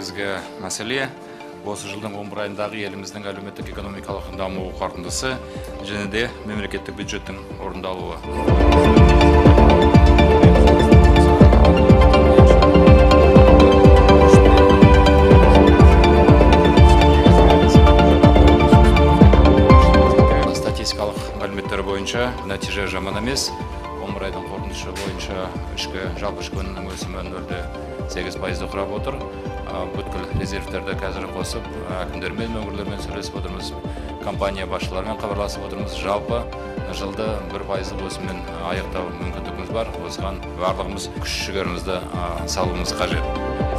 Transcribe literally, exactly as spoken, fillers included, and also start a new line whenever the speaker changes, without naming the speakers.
негізгі мәселе осы жылдың он бір айындағы еліміздің әлеуметтік экономикалық даму қорытындысы және де мемлекеттік бюджеттің орындалуы. Статистикалық мәліметтер бойынша нәтиже жаман емес. он бір айдың қорытындысы бойынша ішкі жалпы ішкі өнімнің өсімі нөл де сегіз пайызды құрап отыр. Бүткіл резервтерді қазір қосып, әкімдермен, өңірлермен сөйлесіп отырмыз, компания басшыларымен хабарласып отырмыз. Жалпы жылды бір пайыздық өсіммен аяқтау мүмкіндігіміз бар. Осыған барлығымыз күш-жігерімізді салуымыз қажет.